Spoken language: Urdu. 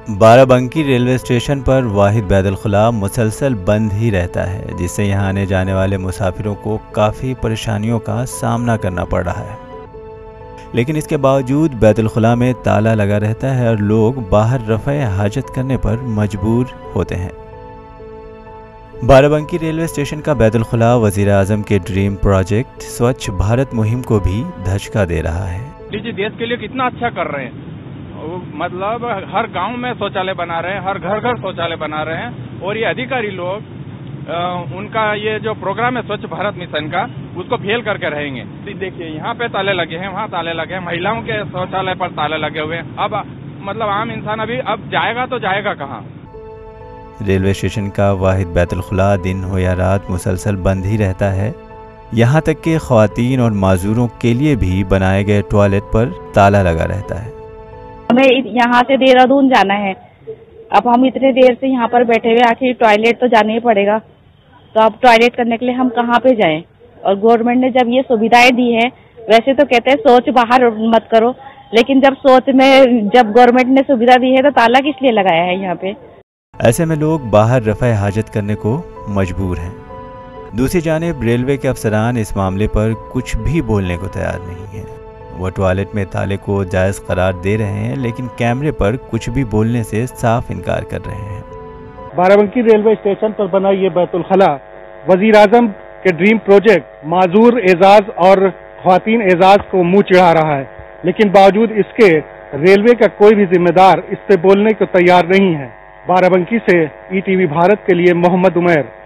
بارابنکی ریلوے اسٹیشن پر واحد بیت الخلاء مسلسل بند ہی رہتا ہے، جس سے یہاں آنے جانے والے مسافروں کو کافی پریشانیوں کا سامنا کرنا پڑ رہا ہے۔ لیکن اس کے باوجود بیت الخلاء میں تالا لگا رہتا ہے اور لوگ باہر رفع حاجت کرنے پر مجبور ہوتے ہیں۔ بارابنکی ریلوے اسٹیشن کا بیت الخلاء وزیر اعظم کے ڈریم پروجیکٹ سوچھ بھارت مہم کو بھی دھچکا دے رہا ہے۔ جی دیش کے لیے کتنا اچھا کر رہے ہیں، مطلب ہر گاؤں میں شوچالیہ بنا رہے ہیں، ہر گھر گھر شوچالیہ بنا رہے ہیں، اور یہ ادھیکاری لوگ ان کا یہ جو پروگرام ہے سوچھ بھارت مشن کا، اس کو فیل کر کے رہیں گے۔ دیکھیے یہاں پہ تالے لگے ہیں، وہاں تالے لگے ہیں، مہیلاؤں کے شوچالیہ پر تالے لگے ہوئے ہیں۔ اب مطلب عام انسان اب جائے گا تو جائے گا کہاں؟ ریلوے اسٹیشن کا واحد بیت الخلاء دن ہو یا رات مسلسل بند ہی رہتا ہے، یہاں تک کہ خواتین اور معذوروں کے لیے بھی بنائے گئے ٹوائلٹ پر تالا لگا رہتا ہے۔ ہمیں یہاں سے دہرادون جانا ہے، اب ہم اتنے دیر سے یہاں پر بیٹھے ہوئے، آخر ٹوائلٹ تو جانا ہی پڑے گا، تو اب ٹوائلٹ کرنے کے لیے ہم کہاں پہ جائیں؟ اور گورنمنٹ نے جب یہ سویدھائیں دی ہے، ویسے تو کہتے ہیں سوچ باہر مت کرو، لیکن جب گورنمنٹ نے سویدھا دی ہے تو تالا کس لیے لگایا ہے یہاں پہ؟ ایسے میں لوگ باہر رفع حاجت کرنے کو مجبور ہیں۔ دوسری جانب ریلوے کے افسران اس معاملے پر کچھ بھی بولنے کو تیار نہیں ہیں۔ وہ ٹوائلٹ میں تالے کو جائز قرار دے رہے ہیں، لیکن کیمرے پر کچھ بھی بولنے سے صاف انکار کر رہے ہیں۔ بارابنکی ریلوے اسٹیشن پر بنا یہ بیت الخلاء وزیر اعظم کے ڈریم پروجیکٹ معذور اعزاز اور خواتین اعزاز کو منہ چڑھا رہا ہے، لیکن باوجود اس کے ریلوے کا کوئی بھی ذمہ دار اس پہ بولنے کو تیار نہیں ہے۔ بارابنکی سے ETV بھارت کے لیے محمد عمیر۔